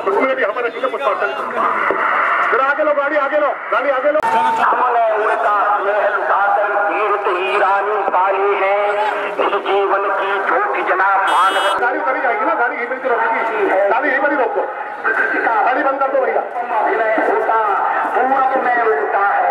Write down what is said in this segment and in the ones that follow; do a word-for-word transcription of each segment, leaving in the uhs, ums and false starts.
उसमें भी हमारे पुष्पार्चन। जरा आगे लो, गाड़ी आगे लो, गाड़ी आगे लो। हमने उनका महल उठाकर तीर्थ हीरानी पाली है, इस जीवन की झूठी जना मानव। गाड़ी उतरी जाएगी ना, गाड़ी यहीं पर रोकेगी, गाड़ी यहीं पर ही रोको, गाड़ी बंद कर दो भैया। विनय होता पूर्व में उठता है।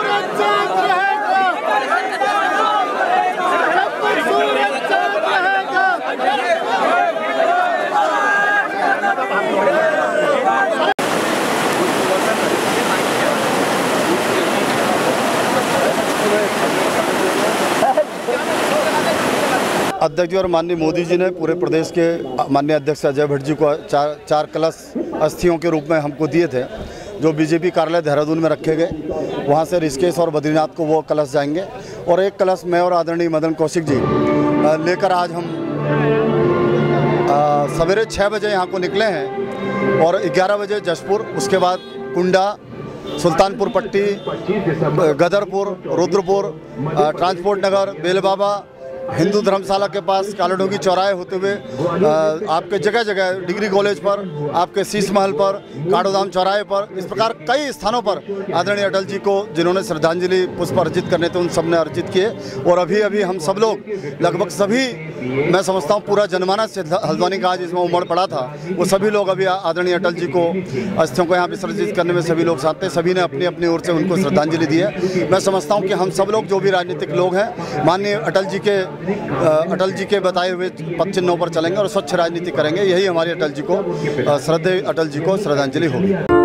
अध्यक्ष जी और माननीय मोदी जी ने पूरे प्रदेश के माननीय अध्यक्ष अजय भट्ट जी को चार चार कलश अस्थियों के रूप में हमको दिए थे, जो बीजेपी कार्यालय देहरादून में रखे गए। वहाँ से ऋषिकेश और बद्रीनाथ को वो कलश जाएंगे और एक कलश मैं और आदरणीय मदन कौशिक जी लेकर आज हम सवेरे छः बजे यहाँ को निकले हैं और ग्यारह बजे जशपुर, उसके बाद कुंडा, सुल्तानपुर पट्टी, गदरपुर, रुद्रपुर, ट्रांसपोर्ट नगर, बेलबाबा, हिंदू धर्मशाला के पास कालाडोंगी चौराहे होते हुए आपके जगह जगह डिग्री कॉलेज पर, आपके शीश महल पर, काड़ोदाम चौराहे पर, इस प्रकार कई स्थानों पर आदरणीय अटल जी को जिन्होंने श्रद्धांजलि पुष्प अर्जित करने थे उन सब ने अर्जित किए। और अभी अभी हम सब लोग लगभग सभी, मैं समझता हूँ पूरा जनमानस हल्द्वानी का आज इसमें उमड़ पड़ा था, वो सभी लोग अभी आदरणीय अटल जी को अस्थियों को यहाँ विसर्जित करने में सभी लोग साथ थे। सभी ने अपनी अपनी ओर से उनको श्रद्धांजलि दी है। मैं समझता हूँ कि हम सब लोग जो भी राजनीतिक लोग हैं माननीय अटल जी के अटल जी के बताए हुए पद चिन्हों पर चलेंगे और स्वच्छ राजनीति करेंगे। यही हमारी अटल जी को श्रद्धेय अटल जी को श्रद्धांजलि होगी।